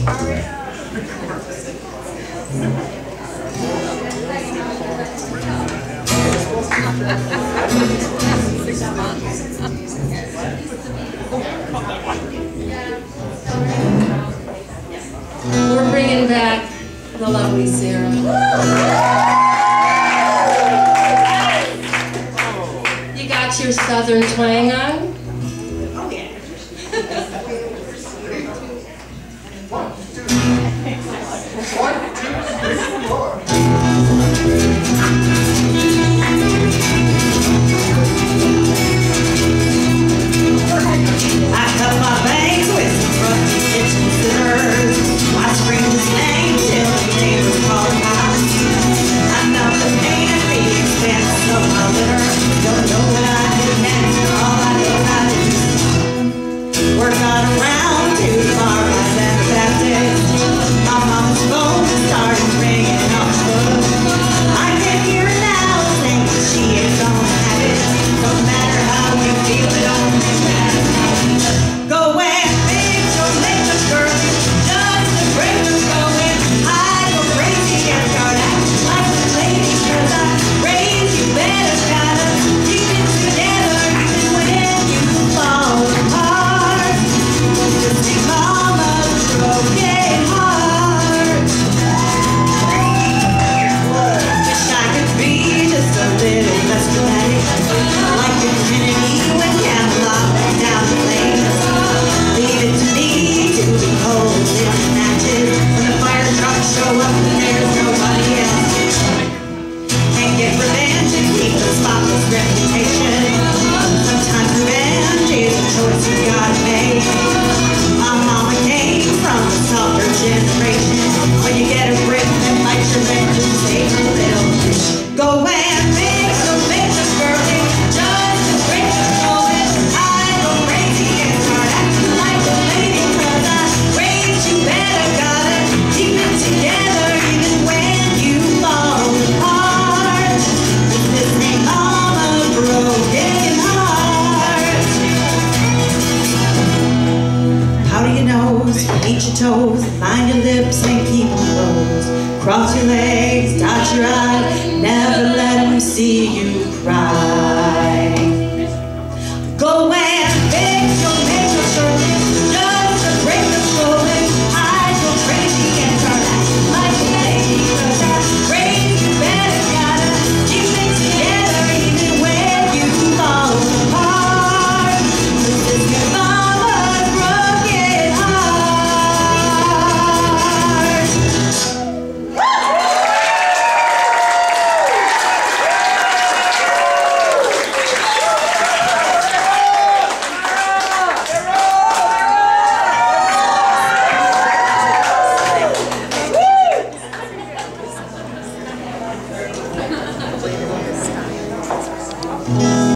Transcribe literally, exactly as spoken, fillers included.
We're bringing back the lovely Sarah. You got your southern twang on? Oh yeah. I cut my bangs with some frosty kitchen scissors. I screamed his name till the neighbors called out. I know the pain and the expense of my litter. Don't know what I did next. All I know I did. Work got around to the bar and the Baptist. My mama's phone started ringing off the hook. I can hear her now saying she ain't gonna have it. No matter how you feel, it don't matter. Go and fix your makeup, girl. Just the breakers going. I go crazy and start acting like a lady. Cause I raised you better, gotta keep it together even when you fall apart. Just take mama's broken heart. Wish I could be just a little less dramatic, like Infinity when Camelot went down the lane. Leave it to me to be holding the matches when the fire trucks show up and there's nobody else. Can't get revenge and keep the spotless reputation. Sometimes revenge is a choice you gotta make. My mama came from a softer generation. When you get a grip and fight your vengeance, save a little. Go and fix the pictures, girlie. Just the pictures going. I go crazy and start acting like a lady. Cause I raised you better, gotta keep it together even when you fall apart. This ain't mama's broken heart. Powder your nose, eat your toes, line your lips and keep them closed. Cross your legs, dot your eyes, never let them see you cry.